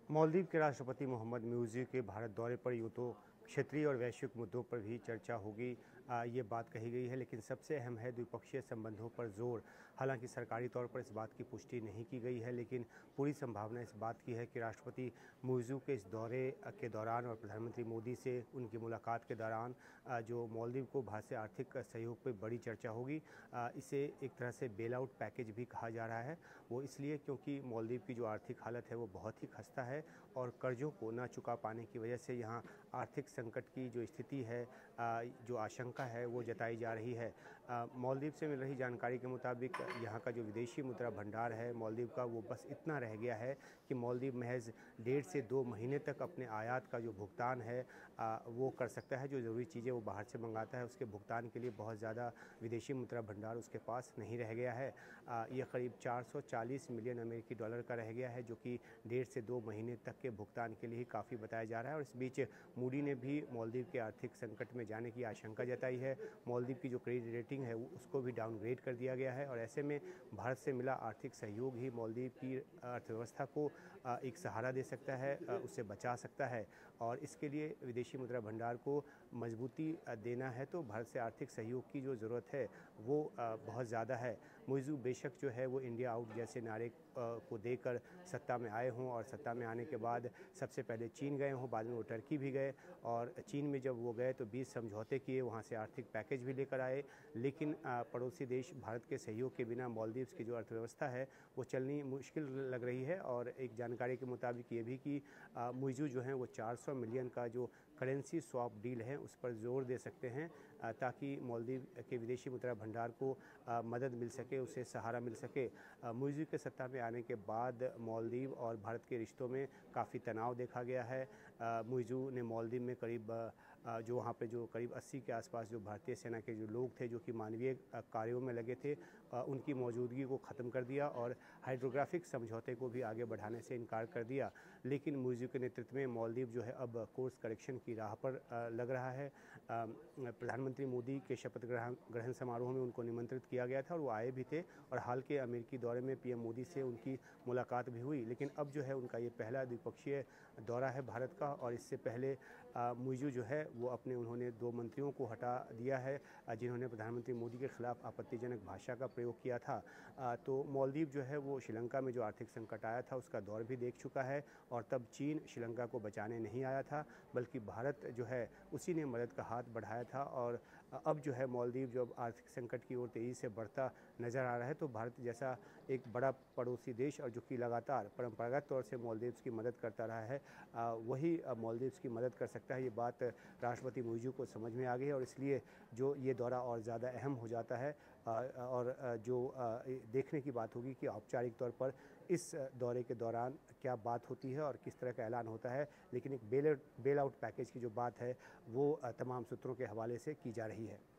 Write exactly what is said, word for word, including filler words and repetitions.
मालदीव के राष्ट्रपति मोहम्मद मुइज़्ज़ के भारत दौरे पर यूँ तो क्षेत्रीय और वैश्विक मुद्दों पर भी चर्चा होगी, ये बात कही गई है, लेकिन सबसे अहम है द्विपक्षीय संबंधों पर जोर। हालांकि सरकारी तौर पर इस बात की पुष्टि नहीं की गई है, लेकिन पूरी संभावना इस बात की है कि राष्ट्रपति मुइज़्ज़ के इस दौरे के दौरान और प्रधानमंत्री मोदी से उनकी मुलाकात के दौरान जो मालदीव को भारत से आर्थिक सहयोग पर बड़ी चर्चा होगी। इसे एक तरह से बेल आउट पैकेज भी कहा जा रहा है। वो इसलिए क्योंकि मालदीव की जो आर्थिक हालत है वो बहुत ही खस्ता है और कर्जों को न चुका पाने की वजह से यहाँ आर्थिक संकट की जो स्थिति है, जो आशंका है वो जताई जा रही है। मालदीव से मिल रही जानकारी के मुताबिक यहाँ का जो विदेशी मुद्रा भंडार है मालदीव का, वो बस इतना रह गया है कि मालदीव महज डेढ़ से दो महीने तक अपने आयात का जो भुगतान है वो कर सकता है। जो ज़रूरी चीज़ें वो बाहर से मंगाता है उसके भुगतान के लिए बहुत ज़्यादा विदेशी मुद्रा भंडार उसके पास नहीं रह गया है। ये करीब चार सौ चालीस मिलियन अमेरिकी डॉलर का रह गया है, जो कि डेढ़ से दो महीने तक के भुगतान के लिए काफ़ी बताया जा रहा है। और इस बीच मूडी ने भी मालदीव के आर्थिक संकट में जाने की आशंका जताई है। मालदीव की जो क्रेडिट रेटिंग है उसको भी डाउनग्रेड कर दिया गया है और ऐसे में भारत से मिला आर्थिक सहयोग ही मालदीव की अर्थव्यवस्था को एक सहारा दे सकता है, उससे बचा सकता है। और इसके लिए विदेशी मुद्रा भंडार को मजबूती देना है तो भारत से आर्थिक सहयोग की जो ज़रूरत है वो बहुत ज़्यादा है। मुइज़्ज़ बेशक जो है वो इंडिया आउट जैसे नारे को देकर सत्ता में आए हों और सत्ता में आने के बाद सबसे पहले चीन गए हों, बाद में वो टर्की भी गए और चीन में जब वो गए तो बीस समझौते किए, वहाँ से आर्थिक पैकेज भी लेकर आए। लेकिन पड़ोसी देश भारत के सहयोग के बिना मालदीव्स की जो अर्थव्यवस्था है वो चलनी मुश्किल लग रही है। और एक जानकारी के मुताबिक ये भी कि मुइज़्ज़ जो हैं वो चार सौ मिलियन का जो करेंसी स्वैप डील है उस पर जोर दे सकते हैं ताकि मालदीव के विदेशी मुद्रा भंडार को मदद मिल सके, उसे सहारा मिल सके। मुइज़्ज़ के सत्ता में आने के बाद मालदीव और भारत के रिश्तों में काफ़ी तनाव देखा गया है। मुइज़्ज़ ने मालदीव में करीब जो वहाँ पे जो करीब अस्सी के आसपास जो भारतीय सेना के जो लोग थे जो कि मानवीय कार्यों में लगे थे, उनकी मौजूदगी को ख़त्म कर दिया और हाइड्रोग्राफिक समझौते को भी आगे बढ़ाने से इनकार कर दिया। लेकिन मुइज़्ज़ के नेतृत्व में मालदीव जो है अब कोर्स करेक्शन की राह पर लग रहा है। प्रधानमंत्री मोदी के शपथ ग्रहण ग्रहण समारोह में उनको निमंत्रित किया गया था और वो आए भी थे और हाल के अमेरिकी दौरे में पीएम मोदी से उनकी मुलाकात भी हुई। लेकिन अब जो है उनका ये पहला द्विपक्षीय दौरा है भारत का और इससे पहले मुइज़्ज़ जो है वो अपने उन्होंने दो मंत्रियों को हटा दिया है जिन्होंने प्रधानमंत्री मोदी के खिलाफ आपत्तिजनक भाषा का प्रयोग किया था। तो मालदीव जो है वो श्रीलंका में जो आर्थिक संकट आया था उसका दौर भी देख चुका है और तब चीन श्रीलंका को बचाने नहीं आया था बल्कि भारत जो है उसी ने मदद का हाथ बढ़ाया था। और अब जो है मालदीव जब आर्थिक संकट की ओर तेज़ी से बढ़ता नज़र आ रहा है तो भारत जैसा एक बड़ा पड़ोसी देश और जो कि लगातार परंपरागत तौर से मालदीव्स की मदद करता रहा है, वही मालदीव्स की मदद कर सकता है। ये बात राष्ट्रपति मुइज़्ज़ को समझ में आ गई है और इसलिए जो ये दौरा और ज़्यादा अहम हो जाता है और जो देखने की बात होगी कि औपचारिक तौर पर इस दौरे के दौरान क्या बात होती है और किस तरह का ऐलान होता है। लेकिन एक बेल बेल आउट पैकेज की जो बात है वो तमाम सूत्रों के हवाले से की जा रही है।